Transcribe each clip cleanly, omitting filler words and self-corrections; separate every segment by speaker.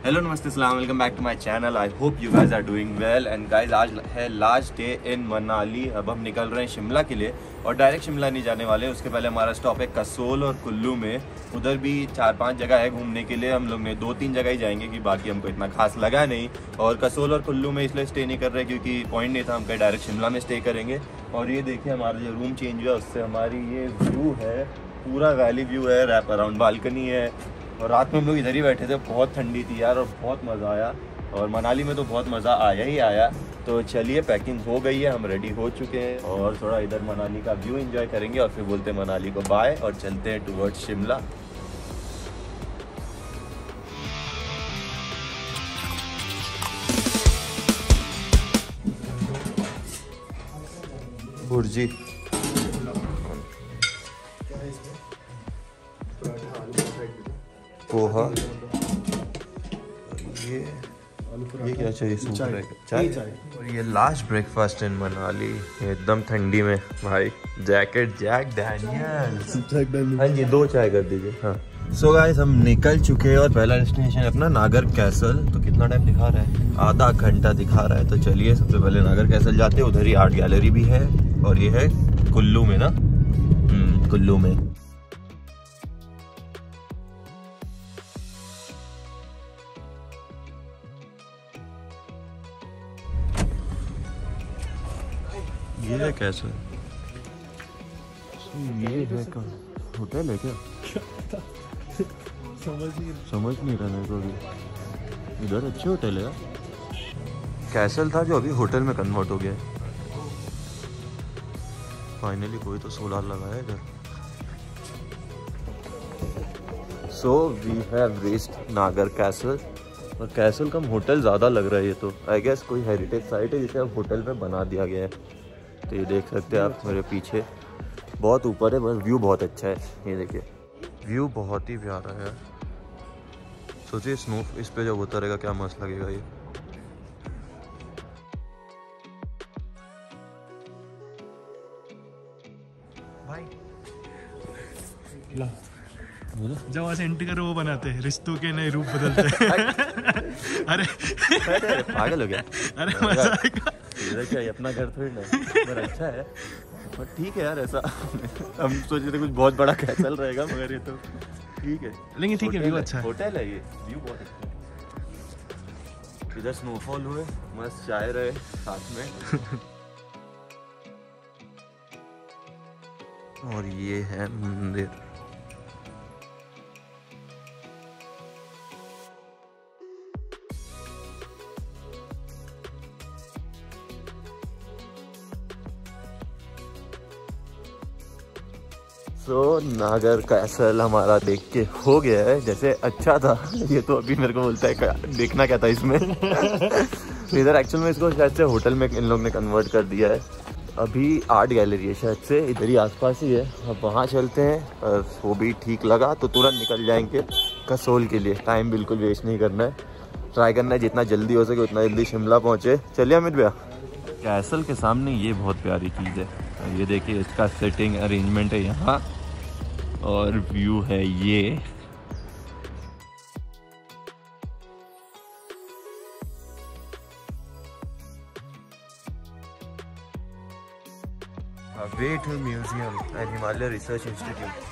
Speaker 1: Hello नमस्ते सलाम, welcome back to my channel. I hope you guys are doing well. And guys आज है last day in Manali. अब हम निकल रहे हैं शिमला के लिए और डायरेक्ट शिमला नहीं जाने वाले। उसके पहले हमारा स्टॉप है कसोल और कुल्लू में। उधर भी 4-5 जगह है घूमने के लिए। हम लोग ने 2-3 जगह ही जाएंगे कि बाकी हमको इतना खास लगा नहीं। और कसोल और कुल्लू में इसलिए स्टे नहीं कर रहे क्योंकि पॉइंट नहीं था, हम कहीं डायरेक्ट शिमला में स्टे करेंगे। और ये देखिए हमारा जो रूम चेंज हुआ उससे हमारी ये व्यू है, पूरा वैली व्यू है, रैप अराउंड बालकनी है। और रात में हम लोग इधर ही बैठे थे, बहुत ठंडी थी यार और बहुत मज़ा आया। और मनाली में तो बहुत मज़ा आया ही आया। तो चलिए पैकिंग हो गई है, हम रेडी हो चुके हैं और थोड़ा इधर मनाली का व्यू एंजॉय करेंगे और फिर बोलते हैं मनाली को बाय और चलते हैं टुवर्ड्स शिमला। बुर्जी पोहा, ये क्या चाहिए? चाय। और ये लास्ट ब्रेकफास्ट इन मनाली एकदम ठंडी में भाई। Jacket Jack Daniel's. हाँ जी 2 चाय कर दीजिए। हाँ सो गाइस हम निकल चुके हैं और पहला डेस्टिनेशन है अपना नागर कैसल। तो कितना टाइम दिखा रहा है? आधा घंटा दिखा रहा है। तो चलिए सबसे पहले नागर कैसल जाते हैं। उधर ही आर्ट गैलरी भी है और ये है कुल्लू में ना। कुल्लू में ये है कैसे? ये है का होटल है क्या? समझ नहीं रहा मेरे को भी। इधर अच्छे होटल है। कैसल था जो अभी होटल में कन्वर्ट हो गया। फाइनली कोई तो सोलर लगा है इधर। So we have reached Nagar castle. और कैसल कम होटल ज़्यादा लग रहा है। ये तो आई गेस कोई हेरिटेज साइट है जिसे अब होटल में बना दिया गया है। तो ये देख सकते हैं आप मेरे पीछे, बहुत ऊपर है, बस व्यू बहुत अच्छा है। ये देखिए व्यू बहुत ही प्यारा है। सोचिए स्नो इस पे जब उतरेगा क्या मस्त लगेगा ये। भाई
Speaker 2: जब वहाँ से एंट्री करो वो बनाते हैं, रिश्तों के नए रूप बदलते हैं। अरे
Speaker 1: पागल हो गया।
Speaker 2: अरे मजा आएगा।
Speaker 1: इधर क्या है, अपना घर थोड़ी ना, पर अच्छा है। पर ठीक है यार, ऐसा हम सोच रहे थे कुछ बहुत बड़ा कैसल रहेगा मगर ये तो ठीक है।
Speaker 2: लेकिन ठीक है, व्यू अच्छा है।
Speaker 1: होटल है ये, व्यू बहुत अच्छा है। इधर स्नोफॉल हुए, मस्त चाय रहे साथ में। और ये है मंदिर। तो नागर कैसल हमारा देख के हो गया है, जैसे अच्छा था। ये तो अभी मेरे को बोलता है देखना क्या था इसमें। इधर एक्चुअल में इसको शायद से होटल में इन लोग ने कन्वर्ट कर दिया है। अभी आर्ट गैलरी है शायद से, इधर ही आसपास ही है। अब वहाँ चलते हैं और वो भी ठीक लगा तो तुरंत निकल जाएंगे कसोल के लिए। टाइम बिल्कुल वेस्ट नहीं करना है, ट्राई करना है जितना जल्दी हो सके उतना जल्दी शिमला पहुँचे। चलिए अमित भैया। कैसल के सामने ये बहुत प्यारी चीज़ है, ये देखिए इसका सेटिंग अरेंजमेंट है यहाँ और व्यू है ये। Wait museum and Himalaya research institute.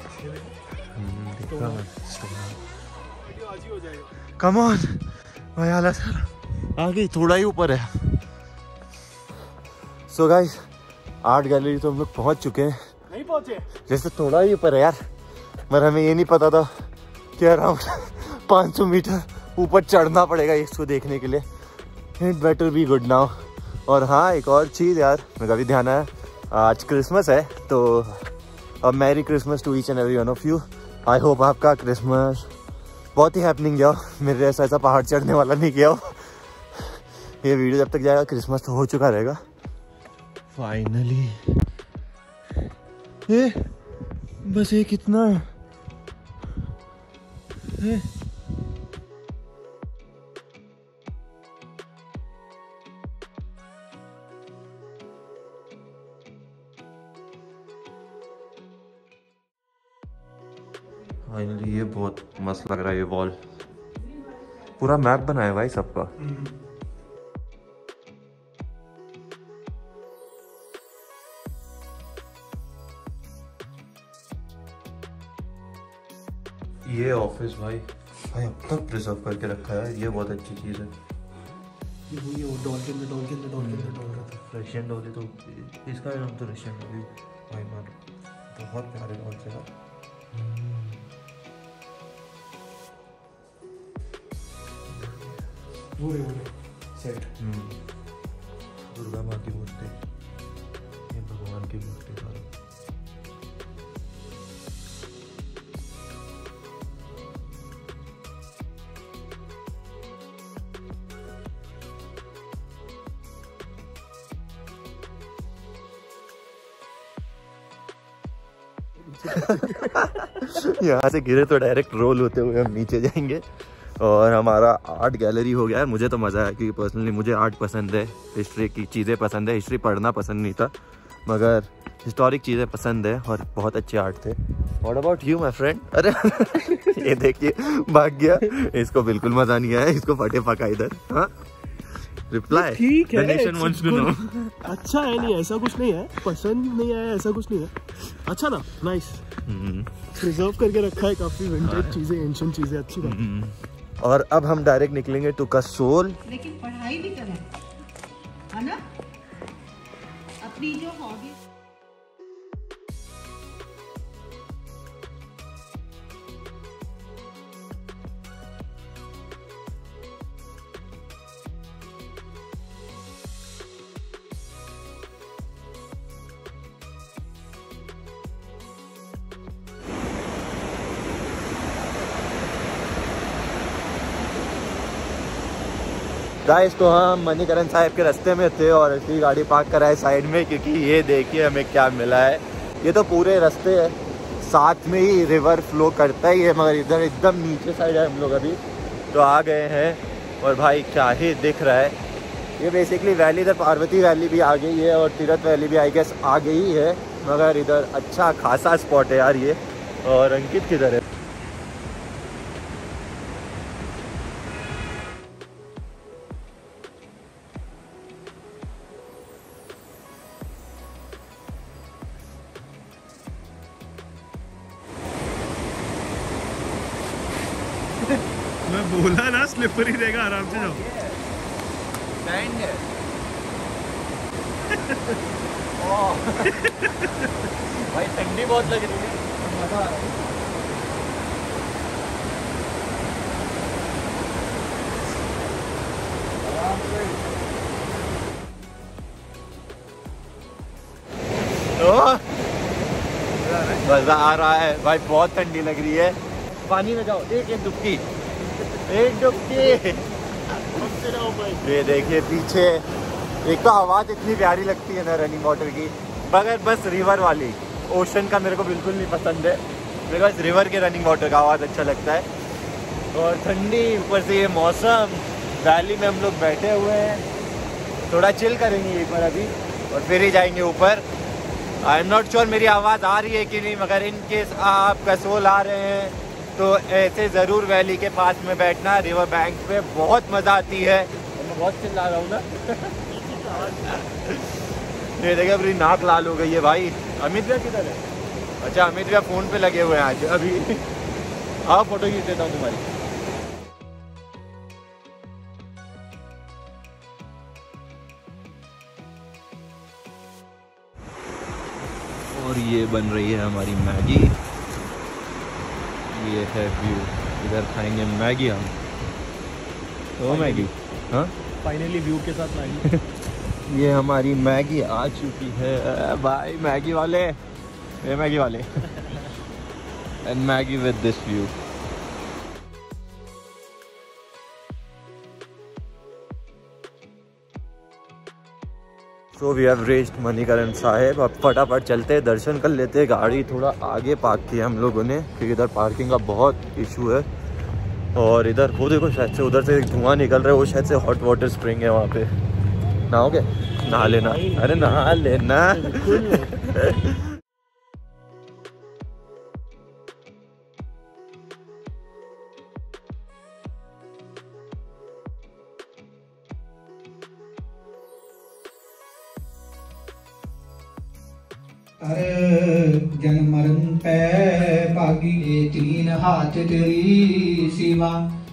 Speaker 1: Come on भाई, आ गई, थोड़ा ही ऊपर है। सो गाइस आर्ट गैलरी तो हम लोग पहुंच चुके हैं।
Speaker 2: नहीं पहुंचे,
Speaker 1: जैसे थोड़ा ही ऊपर है यार, पर हमें ये नहीं पता था कि अराउंड 500 मीटर ऊपर चढ़ना पड़ेगा इसको देखने के लिए। It better be good now. और हाँ एक और चीज़ यार मेरा भी ध्यान आया, आज क्रिसमस है तो अब merry Christmas to each and every one of you. I hope आपका क्रिसमस बहुत ही हैपनिंग गया हो, मेरे जैसा ऐसा पहाड़ चढ़ने वाला नहीं गया हो। ये वीडियो जब तक जाएगा क्रिसमस तो हो चुका रहेगा फाइनली। बस ये कितना है? फाइनली ये बहुत मस्त लग रहा है ये वॉल। पूरा मैप बनाया भाई सबका। ये ऑफिस भाई अब तक प्रिजर्व करके रखा है, ये बहुत अच्छी चीज है।
Speaker 2: ये वो डॉल के अंदर
Speaker 1: रशियन डॉल है, तो इसका नाम तो रशियन डॉल भाई मानो, बहुत प्यारे डॉल से यार।
Speaker 2: वो सेट
Speaker 1: दुर्गा माँ की मूर्ति, ये भगवान की मूर्ति सारी। यहाँ से गिरे तो डायरेक्ट रोल होते हुए हम नीचे जाएंगे। और हमारा आर्ट गैलरी हो गया है। मुझे तो मज़ा आया क्योंकि पर्सनली मुझे आर्ट पसंद है, हिस्ट्री की चीज़ें पसंद है। हिस्ट्री पढ़ना पसंद नहीं था मगर हिस्टोरिक चीज़ें पसंद है और बहुत अच्छे आर्ट थे। What about you my friend? अरे ये देखिए भाग गया, इसको बिल्कुल मज़ा नहीं आया, इसको फटे पका इधर। हाँ रिप्लाई
Speaker 2: ठीक है,
Speaker 1: नेशन वांट्स टू नो।
Speaker 2: अच्छा है, नहीं ऐसा कुछ नहीं है, पसंद नहीं आया ऐसा कुछ नहीं है, अच्छा ना, नाइस प्रिजर्व करके रखा है काफी विंटेज चीजें, एंशिएंट चीजें, अच्छी बात।
Speaker 1: और अब हम डायरेक्ट निकलेंगे टू कसोल।
Speaker 3: लेकिन पढ़ाई भी करें, है ना, अपनी जो हॉबी।
Speaker 1: गाइस तो हम मणिकरण साहिब के रास्ते में थे और ऐसी गाड़ी पार्क कराए साइड में, क्योंकि ये देखिए हमें क्या मिला है। ये तो पूरे रास्ते है, साथ में ही रिवर फ्लो करता ही है, मगर इधर एकदम नीचे साइड है। हम लोग अभी तो आ गए हैं और भाई क्या ही दिख रहा है। ये बेसिकली वैली, इधर पार्वती वैली भी आ गई है और तीरथ वैली भी आई गेस आ गई है, मगर इधर अच्छा खासा स्पॉट है यार ये। और अंकित किधर है?
Speaker 2: मैं बोला ना स्लिपरी रहेगा, आराम से जाओ।
Speaker 1: भाई ठंडी बहुत लग रही है, मजा आ रहा है। मजा आ रहा है भाई, बहुत ठंडी लग रही है। पानी में जाओ, एक डुबकी, एक डुबकी। ये देखिए पीछे, एक तो आवाज़ इतनी प्यारी लगती है ना रनिंग वाटर की, मगर बस रिवर वाली, ओशन का मेरे को बिल्कुल नहीं पसंद है। मेरे को बस रिवर के रनिंग वाटर का आवाज़ अच्छा लगता है। और ठंडी, ऊपर से ये मौसम, वैली में हम लोग बैठे हुए हैं, थोड़ा चिल करेंगे एक बार अभी और फिर ही जाएंगे ऊपर। आई एम नॉट श्योर मेरी आवाज़ आ रही है कि नहीं, मगर इन केस आप कसोल आ रहे हैं तो ऐसे ज़रूर वैली के पास में बैठना, रिवर बैंक पे बहुत मज़ा आती है। मैं बहुत चिल्ला रहा हूँ ना। ये देखिए अपनी नाक लाल हो गई है भाई। अमित भैया किधर है? अच्छा अमित भैया फ़ोन पे लगे हुए हैं आज अभी। आओ फोटो खींच देता हूँ तुम्हारी। और ये बन रही है हमारी मैगी। ये है व्यू, इधर खाएंगे मैगी हम। तो मैगी, हाँ
Speaker 2: फाइनली व्यू के साथ मैगी।
Speaker 1: ये हमारी मैगी आ चुकी है भाई। मैगी वाले, ये मैगी वाले and Maggi with this view. So we have reached Manikaran Sahib. अब फटाफट चलते हैं, दर्शन कर लेते हैं। गाड़ी थोड़ा आगे पार्क किया हम लोगों ने क्योंकि इधर पार्किंग का बहुत इशू है। और इधर वो देखो, शायद से उधर से एक धुआं निकल रहा है, वो शायद से हॉट वाटर स्प्रिंग है वहाँ पे। नहाओगे? नहा लेना। अरे नहा लेना।
Speaker 4: जन्म मरण पे भागी, ये तीन हाथ तेरी सीमा।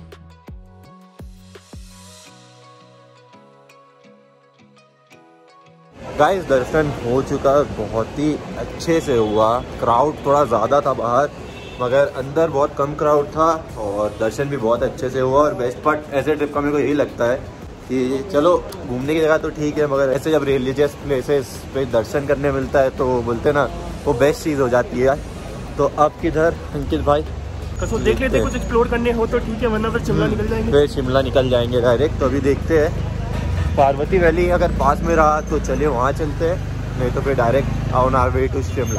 Speaker 1: गाइस दर्शन हो चुका, बहुत ही अच्छे से हुआ। क्राउड थोड़ा ज़्यादा था बाहर, मगर अंदर बहुत कम क्राउड था और दर्शन भी बहुत अच्छे से हुआ। और बेस्ट पार्ट ऐसे ट्रिप का मेरे को यही लगता है कि चलो घूमने की जगह तो ठीक है, मगर ऐसे जब रिलीजियस प्लेसेस पे दर्शन करने मिलता है तो बोलते ना वो बेस्ट चीज़ हो जाती है। तो अब किधर अंकित भाई?
Speaker 2: कसोल देख लेते, कुछ एक्सप्लोर करने हो तो ठीक है, वरना फिर शिमला निकल जाएंगे।
Speaker 1: फिर शिमला निकल जाएंगे डायरेक्ट। तो अभी देखते हैं, पार्वती वैली अगर पास में रहा तो चलिए वहाँ चलते हैं, नहीं तो फिर direct on our way to Shimla.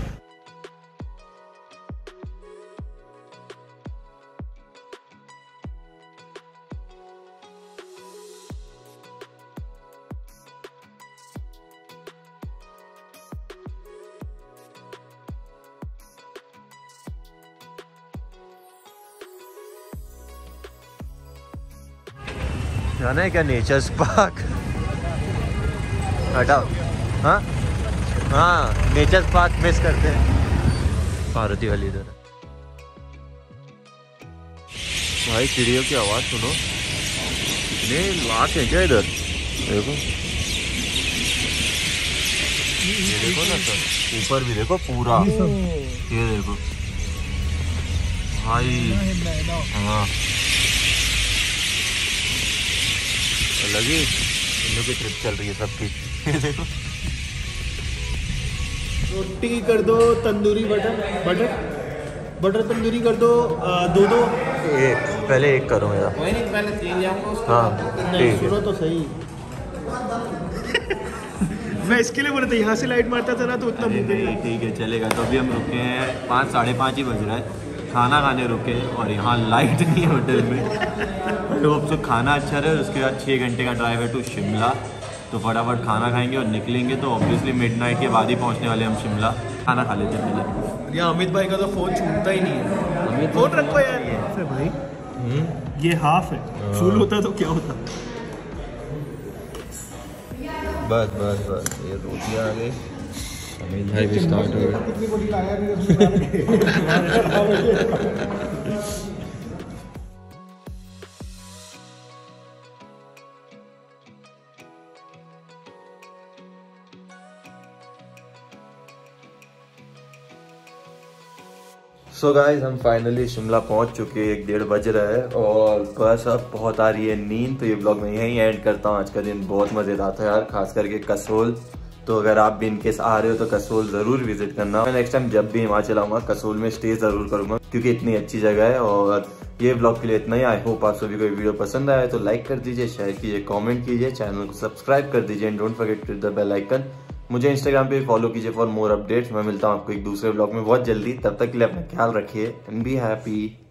Speaker 1: जाना है क्या नेचर्स पार्क? हटाओ। हाँ हाँ, नेचर्स पार्क मिस करते हैं। पार्वती वाली इधर भाई, चिड़ियों की आवाज़ सुनो, कितने लाख है क्या इधर। देखो ये देखो ना सर, ऊपर भी देखो पूरा, ये देखो भाई। हाँ अलग ही इन लोग की ट्रिप चल रही है सबकी। देखो
Speaker 2: रोटी कर दो, तंदूरी बटर तंदूरी कर दो, दो
Speaker 1: एक, पहले एक करो मेरा।
Speaker 4: पहले तीन जाऊंगा।
Speaker 1: हाँ
Speaker 2: नहीं,
Speaker 1: ठीक
Speaker 2: सुनो
Speaker 1: है।
Speaker 2: तो सही। मैं इसके लिए बोला था, यहाँ से लाइट मारता था ना तो उतना भूख नहीं।
Speaker 1: ठीक है चलेगा। तो अभी हम रुके हैं 5 साढ़े 5 ही बज रहा है, खाना खाने रुके और यहाँ लाइट नहीं है होटल में। तो अब तो खाना अच्छा रहे, उसके बाद 6 घंटे का ड्राइव है टू शिमला। तो फटाफट खाना खाएंगे और निकलेंगे। तो ऑब्वियसली मिडनाइट के बाद ही पहुँचने वाले हम शिमला। खाना खा लेते हैं पहले।
Speaker 2: यहाँ अमित भाई का तो फोन छूटता ही नहीं है। फोन रखो यार। है भाई, ये हाफ है, फुल होता तो क्या होता।
Speaker 1: बस बस बस, ये रोटियाँ आ गई। अमित भाई भी स्टार्ट हो गए।
Speaker 4: कितनी बड़ी लाया मेरे
Speaker 1: सो गाइज हम फाइनली शिमला पहुंच चुके हैं, 1-1:30 बज रहा है और बस अब बहुत आ रही है नींद। तो ये ब्लॉग मैं यहीं एंड करता हूँ। आज का दिन बहुत मज़ेदार था यार, खास करके कसोल। तो अगर आप भी इनकेस आ रहे हो तो कसोल ज़रूर विजिट करना। मैं नेक्स्ट टाइम जब भी हिमाचल आऊँगा कसोल में स्टे ज़रूर करूँगा, क्योंकि इतनी अच्छी जगह है। और ये ब्लॉग के लिए इतना ही। आई होप आप सभी को ये वीडियो पसंद आया तो लाइक कर दीजिए, शेयर कीजिए, कॉमेंट कीजिए, चैनल को सब्सक्राइब कर दीजिए and don't forget to hit the bell icon. मुझे इंस्टाग्राम पे फॉलो कीजिए फॉर मोर अपडेट्स। मैं मिलता हूँ आपको एक दूसरे ब्लॉग में बहुत जल्दी। तब तक के लिए अपना ख्याल रखिए एंड बी हैप्पी।